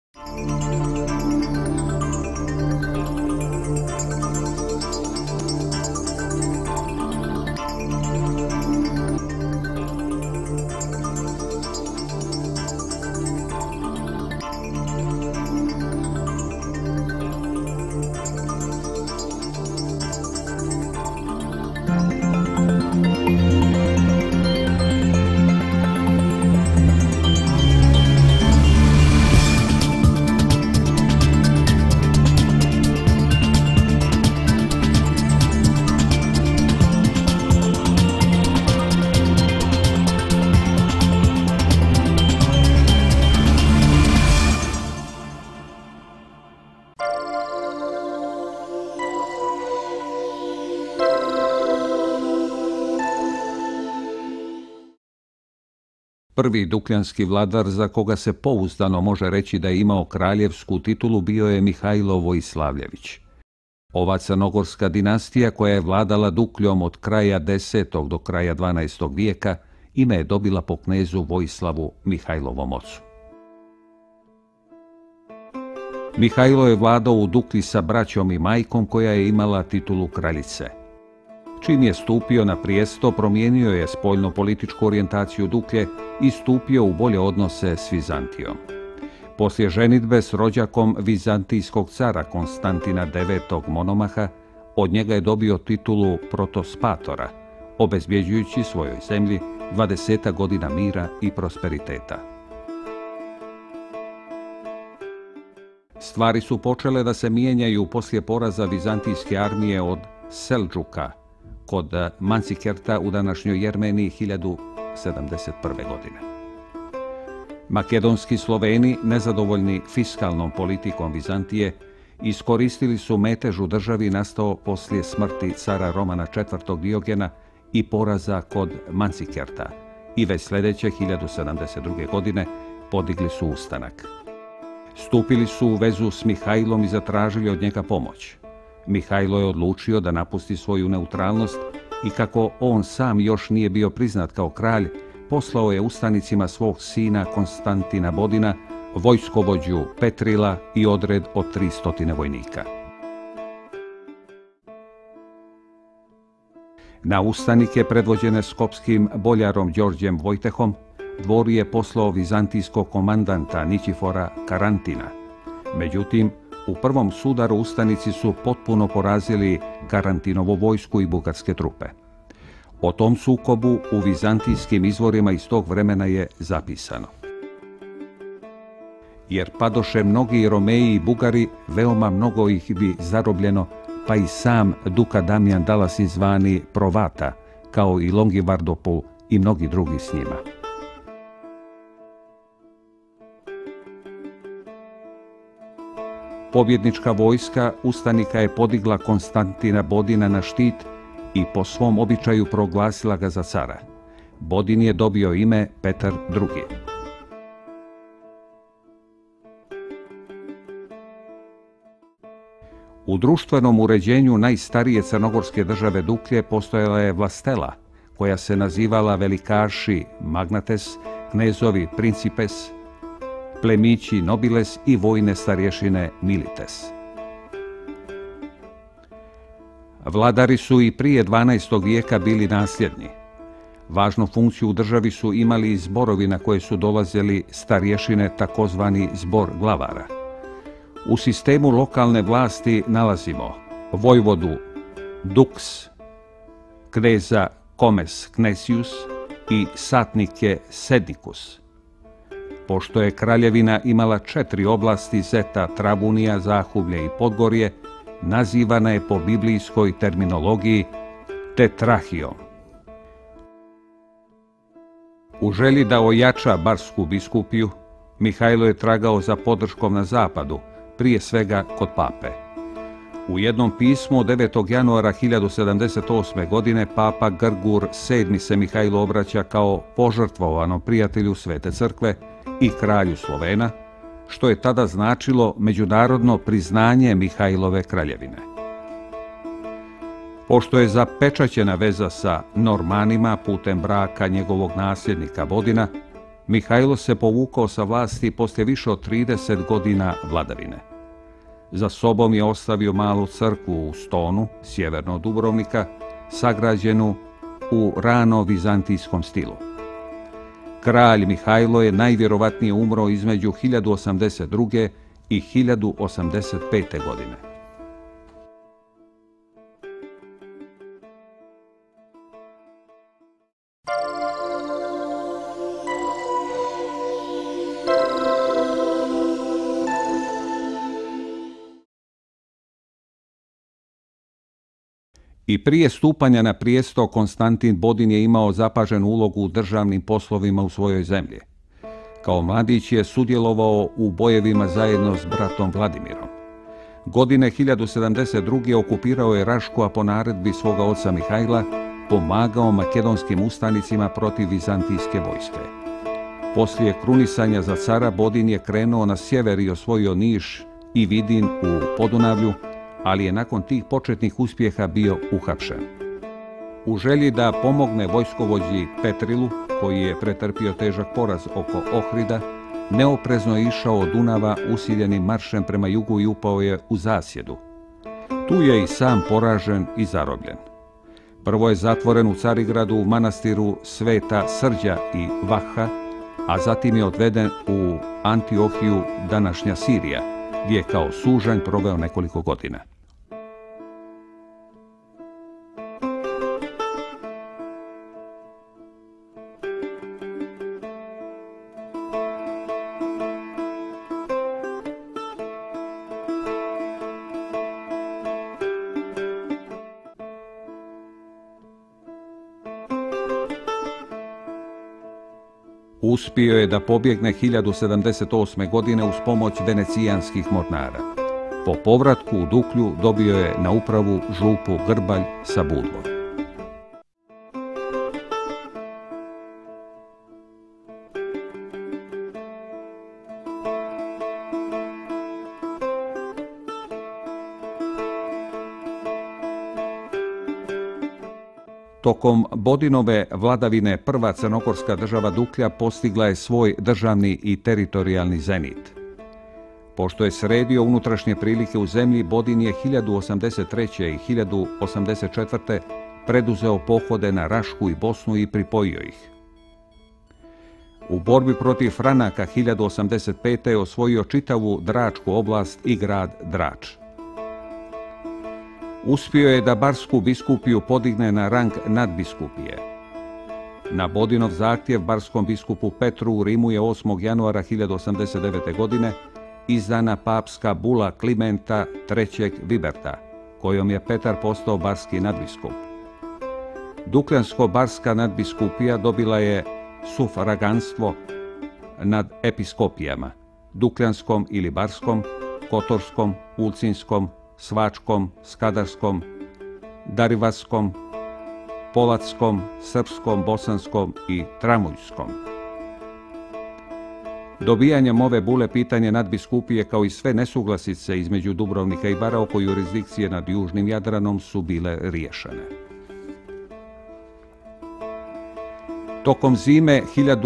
Prvi dukljanski vladar za koga se pouzdano može reći da je imao kraljevsku titulu bio je Mihajlo Vojislavljević. Ova crnogorska dinastija koja je vladala Dukljom od kraja 10. do kraja 12. vijeka ime je dobila po knezu Vojislavu Mihajlovom ocu. Mihajlo je vladao u Duklji sa braćom i majkom koja je imala titulu kraljice. Čim je stupio na prijesto, promijenio je spoljno-političku orijentaciju Duklje i stupio u bolje odnose s Vizantijom. Poslije ženidbe s rođakom vizantijskog cara Konstantina IX. Monomaha, od njega je dobio titulu protospatora, obezbjeđujući svojoj zemlji 20 godina mira i prosperiteta. Stvari su počele da se mijenjaju poslije poraza vizantijske armije od Selđuka kod Mancikerta u današnjoj Jermeniji 1071. godine. Makedonski Sloveni, nezadovoljni fiskalnom politikom Vizantije, iskoristili su metež u državi nastao poslije smrti cara Romana IV. Diogena i poraza kod Mancikerta i već sljedeće 1072. godine podigli su ustanak. Stupili su u vezu s Mihajlom i zatražili od njega pomoć. Mihajlo je odlučio da napusti svoju neutralnost i kako on sam još nije bio priznat kao kralj, poslao je ustanicima svog sina Konstantina Bodina, vojskovođu Petrila i odred od 300 vojnika. Na ustanike predvođene skopskim boljarom Đorđem Vojtehom, dvor je poslao vizantijskog komandanta Ničifora Karantina. Međutim, u prvom sudaru ustanici su potpuno porazili Karantinovu vojsku i bugarske trupe. O tom sukobu u vizantijskim izvorima iz tog vremena je zapisano. Jer padoše mnogi Romeji i Bugari, veoma mnogo ih bi zarobljeno, pa i sam Duka Damjan Dalasin zvani Provata, kao i Longivardopol i mnogi drugi s njima. Pobjednička vojska ustanika je podigla Konstantina Bodina na štit i po svom običaju proglasila ga za cara. Bodin je dobio ime Petar II. U društvenom uređenju najstarije crnogorske države Duklje postojala je vlastela, koja se nazivala velikaši Magnates, knezovi Principes, plemići Nobiles i vojne starješine Milites. Vladari su i prije 12. vijeka bili nasljedni. Važnu funkciju u državi su imali i zborovi na koje su dolazili starješine, takozvani zbor glavara. U sistemu lokalne vlasti nalazimo vojvodu Dux, kneza Comes Knesius i satnike Sednicus. Pošto je kraljevina imala 4 oblasti Zeta, Travunija, Zahuvlje i Podgorje, nazivana je po biblijskoj terminologiji Tetrahijom. U želji da ojača barsku biskupiju, Mihajlo je tragao za podrškom na zapadu, prije svega kod pape. U jednom pismu od 9. januara 1078. godine papa Grgur VII se Mihajlu obraća kao požrtvovanom prijatelju Svete crkve i kralju Slovena, što je tada značilo međunarodno priznanje Mihajlove kraljevine. Pošto je zapečaćena veza sa Normanima putem braka njegovog nasljednika Bodina, Mihajlo se povukao sa vlasti poslije više od 30 godina vladavine. Za sobom je ostavio malu crkvu u Stonu, sjeverno od Dubrovnika, sagrađenu u rano vizantijskom stilu. Kralj Mihajlo je najvjerovatnije umro između 1082. i 1085. godine. I prije stupanja na prijesto Konstantin Bodin je imao zapaženu ulogu u državnim poslovima u svojoj zemlji. Kao mladić je sudjelovao u bojevima zajedno s bratom Vladimirom. Godine 1072. okupirao je Rašku, a po naredbi svoga oca Mihajla pomagao makedonskim ustanicima protiv vizantijske vojske. Poslije krunisanja za cara Bodin je krenuo na sjever i osvojio Niš i Vidin u Podunavlju, ali je nakon tih početnih uspjeha bio uhapšen. U želji da pomogne vojskovođi Petrilu, koji je pretrpio težak poraz oko Ohrida, neoprezno je išao od Dunava usiljenim maršem prema jugu i upao je u zasjedu. Tu je i sam poražen i zarobljen. Prvo je zatvoren u Carigradu u manastiru Sveta Srđa i Vaha, a zatim je odveden u Antiohiju, današnja Sirija, gdje je kao sužanj proveo nekoliko godina. Uspio je da pobjegne 1078. godine uz pomoć venecijanskih mornara. Po povratku u Duklju dobio je na upravu župu Grbalj sa Budvom. Tokom Bodinove vladavine prva crnogorska država Duklja postigla je svoj državni i teritorijalni zenit. Pošto je sredio unutrašnje prilike u zemlji, Bodin je 1083. i 1084. preduzeo pohode na Rašku i Bosnu i pripojio ih. U borbi protiv Franaka 1085. je osvojio čitavu Dračku oblast i grad Drač. Uspio je da Barsku biskupiju podigne na rang nadbiskupije. Na Bodinov zahtjev barskom biskupu Petru u Rimu je 8. januara 1089. godine izdana papska bula Klimenta III. Viberta, kojom je Petar postao barski nadbiskup. Dukljansko-barska nadbiskupija dobila je sufraganstvo nad episkopijama, Dukljanskom ili Barskom, Kotorskom, Ulcinskom, Svačkom, Skadarskom, Darivaskom, Polackom, Srpskom, Bosanskom i Tramuljskom. Dobijanjem ove bule pitanje nadbiskupije kao i sve nesuglasice između Dubrovnika i Bara oko jurisdikcije nad Južnim Jadranom su bile riješene. Tokom zime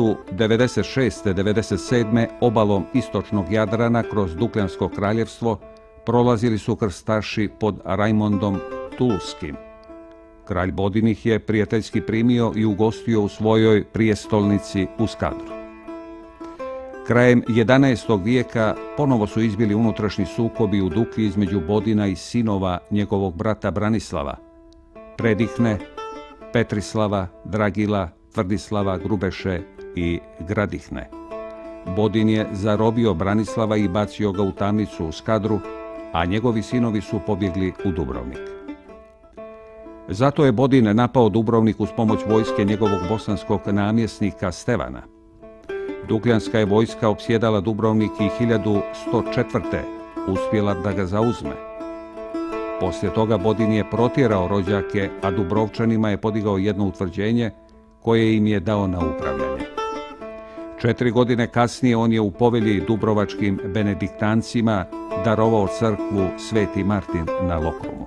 1096-97. obalom istočnog Jadrana kroz Dukljansko kraljevstvo prolazili su krstaši pod Rajmondom Tuluskim. Kralj Bodin ih je prijateljski primio i ugostio u svojoj prijestolnici u Skadru. Krajem 11. vijeka ponovo su izbili unutrašnji sukobi u Duklji između Bodina i sinova njegovog brata Branislava, Predihne, Petrislava, Dragila, Tvrdislava, Grubeše i Gradihne. Bodin je zarobio Branislava i bacio ga u tamnicu u Skadru, a njegovi sinovi su pobjegli u Dubrovnik. Zato je Bodin napao Dubrovnik uz pomoć vojske njegovog bosanskog namjesnika Stevana. Dukljanska je vojska opsjedala Dubrovnik i 1104. uspjela da ga zauzme. Poslije toga Bodin je protjerao rođake, a Dubrovčanima je podigao jedno utvrđenje koje im je dao na upravljanje. 4 godine kasnije on je u povelji dubrovačkim benediktancima darovao crkvu Sveti Martin na Lokrumu.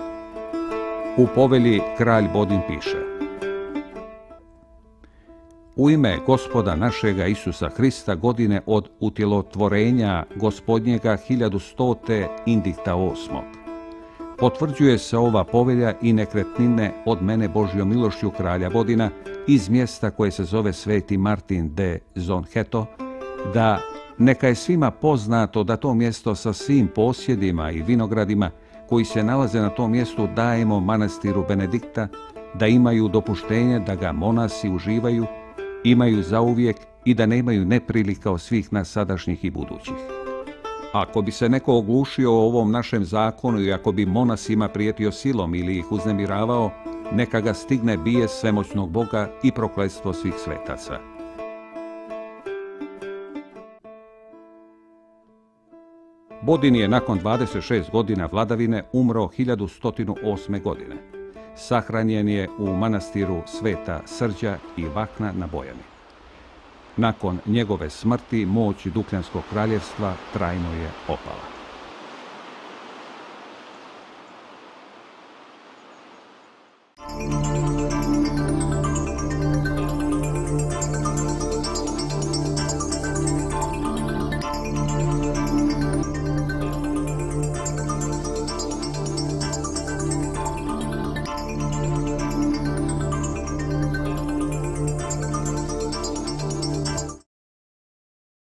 U povelji kralj Bodin piše: U ime Gospoda našega Isusa Hrista, godine od utjelotvorenja Gospodnjega 1100. indikta 8. Potvrđuje se ova povelja i nekretnine od mene Božjom milošću kralja Vodina iz mjesta koje se zove Sveti Martin de Zonheto, da neka je svima poznato da to mjesto sa svim posjedima i vinogradima koji se nalaze na tom mjestu dajemo manastiru Benedikta, da imaju dopuštenje da ga monasi uživaju, imaju zauvijek i da nemaju neprilika od svih nas sadašnjih i budućih. Ako bi se neko oglušio o ovom našem zakonu i ako bi monasima prijetio silom ili ih uznemiravao, neka ga stigne bijes svemoćnog Boga i prokletstvo svih svetaca. Bodin je nakon 26 godina vladavine umro 1108. godine. Sahranjen je u manastiru Sveta Srđa i Vakna na Bojani. Nakon njegove smrti moć Dukljanskog kraljevstva trajno je opala.